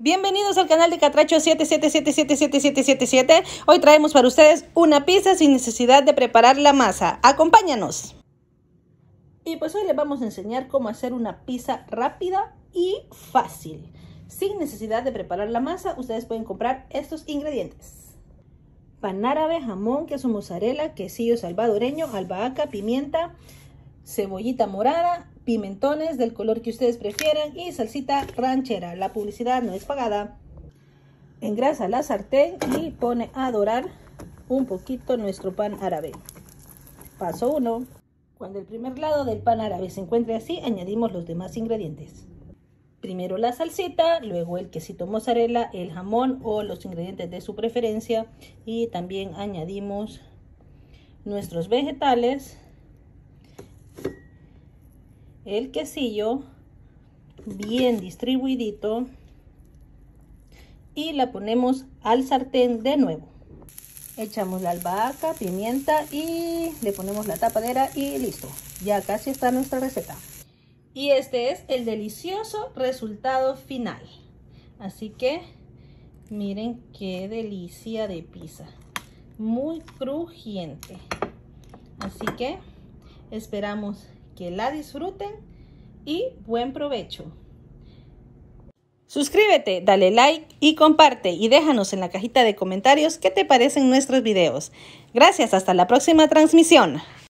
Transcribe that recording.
Bienvenidos al canal de Catracho 77777777. Hoy traemos para ustedes una pizza sin necesidad de preparar la masa. ¡Acompáñanos! Y pues hoy les vamos a enseñar cómo hacer una pizza rápida y fácil. Sin necesidad de preparar la masa, ustedes pueden comprar estos ingredientes: pan árabe, jamón, queso mozzarella, quesillo salvadoreño, albahaca, pimienta, cebollita morada, pimentones del color que ustedes prefieran y salsita ranchera. La publicidad no es pagada. Engrasa la sartén y pone a dorar un poquito nuestro pan árabe. Paso 1. Cuando el primer lado del pan árabe se encuentre así, añadimos los demás ingredientes. Primero la salsita, luego el quesito mozzarella, el jamón o los ingredientes de su preferencia, y también añadimos nuestros vegetales, el quesillo bien distribuidito, y la ponemos al sartén de nuevo. Echamos la albahaca, pimienta y le ponemos la tapadera y listo. Ya casi está nuestra receta. Y este es el delicioso resultado final. Así que miren qué delicia de pizza. Muy crujiente. Así que esperamos que la disfruten y buen provecho. Suscríbete, dale like y comparte, y déjanos en la cajita de comentarios qué te parecen nuestros videos. Gracias, hasta la próxima transmisión.